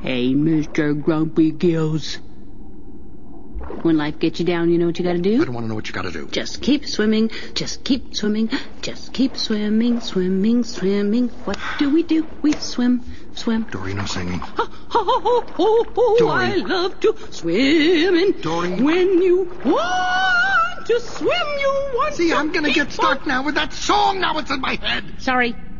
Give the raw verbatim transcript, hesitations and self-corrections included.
Hey, Mister Grumpy Gills. When life gets you down, you know what you gotta do? I don't want to know what you gotta do. Just keep swimming, just keep swimming, just keep swimming, swimming, swimming. What do we do? We swim, swim. Dory, no singing. Oh, oh, oh, oh, Dory. I love to swim in. Dory. When you want to swim, you want See, to I'm gonna keep get stuck now with that song. Now it's in my head. Sorry.